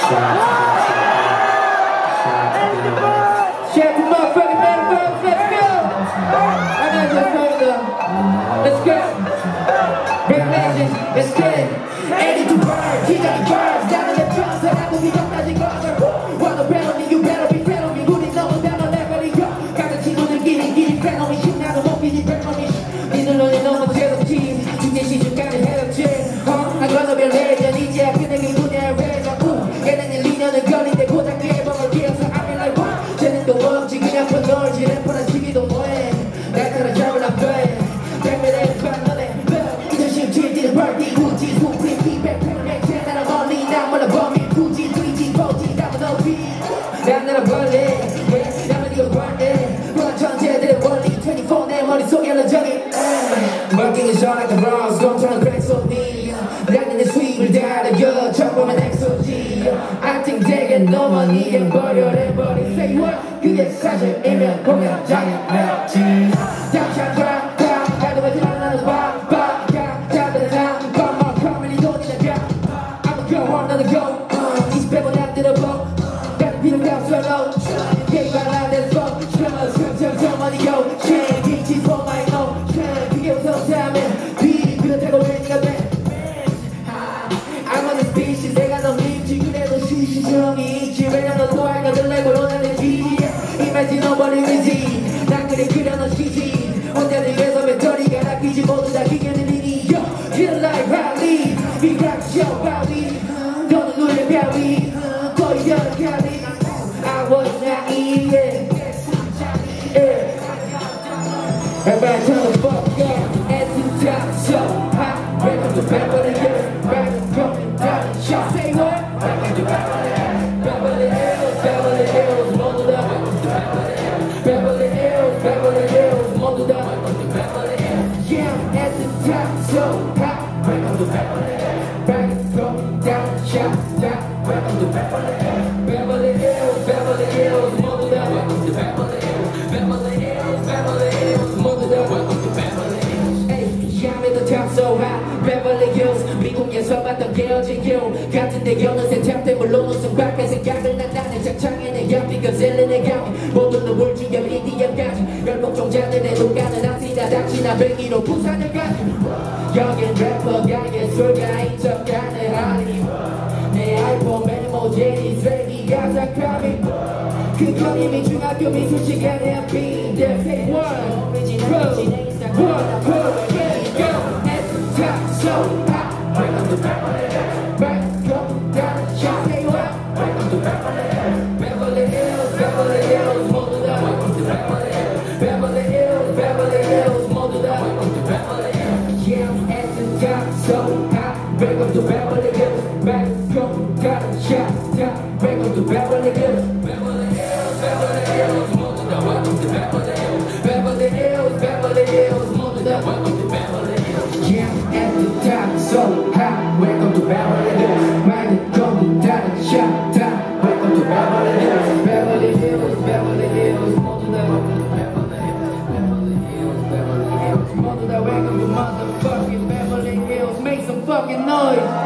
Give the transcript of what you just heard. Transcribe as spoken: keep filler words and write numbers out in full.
Shout to motherfucking METABUMZ, let's go! I know just heard the, let's go! Big legends, let's get it! eighty-two birds, 기적인 birds, 나는 내 천사라고 믿었다지 거절. Wanna battle me, you better be friend of me. 우리 너무 달라, level이 고. 같은 친구들끼리 끼리 friend of me. 신나는 몸끼리 friend of me. 니들 너네 너무 제덕지, 중계 시즌까지 해롭지. I'm gonna be a legend, 이제 앞에 내게 분야의 회장. 얘는 일, 이 년을 걸린데 고작 앨범을 끼어서 I'm like what? 쟤는 또 없지 그냥 뻔놀지 래퍼란 시기도 뭐해 날 따라잡을 안 돼 백미래의 반 너네 이천십 칠지는 벌디 우지 수프림 피백 팬을 쟤나라 멀리 난 몰라 범인 투지 트리지 포지 담은 높이 난 나라 벌리 나만 이거 벌리 그런 천재들의 원리 이십사 내 머릿속에 러정이 Working is all like the bronze Don't turn cracks on me 나는 내 수입을 다려요 처음엔 엑소지 I think 되게 너만 이게 버려내버린 Say what? 그게 사실이면 공연장의 멜로디 당장 가, 가 나도 가지 않는 바바 가 다들 난 밤만 커뮤니 돈이나 가 I'ma go on another go uh, 이십 배 안 들어보 다른 필요 없어도 Get right out of the phone 점점 money go Change, this is for my own 그게 무섭다면 비 그렇다고 왜 네가 돼 I'm on this species 내가 너 믿지 그래도 시시정이 있지 왜냐면 너 알거든 내고 원하는지 Imagine nobody busy 난 그래 그려놓으시지 혼자들 위해서 배터리가 낚이지 모두 다 기계들이니 Yo, feel like Beverly 비락 쇼 바위 너는 눈에 벼위 거의 여러 가리 I was naive Everybody turn the fuck up at the top so high Welcome to Beverly Hills Back and coming down the shot Say what? Welcome to Beverly Beverly Hills, Beverly Hills 모두 다 Welcome to Beverly Beverly Hills, Beverly Hills 모두 다 Welcome to Beverly Hills Yeah, at the top so high Welcome to Beverly Back and coming down the shot Welcome to Beverly Beverly Hills, Beverly Hills 모두 다 Welcome to Beverly Hills Beverly Hills, Beverly Hills 모두 다 Welcome to Beverly Hills Hey, yeah, at the top so high Beverly Hills 미국에서 봤던 깨어진 길 같은데 어느새 탑대 물론 웃음 밖에 생각을 난 나는 작창에 내 옆이 거슬리 내 감이 모든 눈물 주여 미디어까지 열폭종자들의 눈가는 앞이나 닥치나 백기로 부산을 가지 여긴 래퍼가 예술가인 척 가능하니 내 아이폰 메모제니 쓰레기가 작감이 그건 이미 중학교 미술 시간에 앞인 Say one, two, one, two, here we go At the top so high Welcome to Beverly Back up down the shot Say what? Welcome to Beverly Beverly Hills, Beverly Hills 모두 다 Welcome to Beverly Beverly Hills, Beverly Hills 모두 다 Welcome to Beverly Yeah, at the top so high Welcome to Beverly Hills Back up down the shot Welcome to Beverly Hills Beverly Hills, Beverly Hills 모두 다 Welcome to Beverly Hills Beverly Hills, Beverly Hills 모두 다 Welcome to Beverly Hills Yeah, at the top so high Welcome to Beverly Hills Welcome down the shot Welcome to Beverly Hills Beverly Hills, Beverly Hills 모두 다 Welcome to Beverly Hills Beverly Hills, Beverly Hills 모두 다 Welcome to motherfucking Beverly Hills Make some fucking noise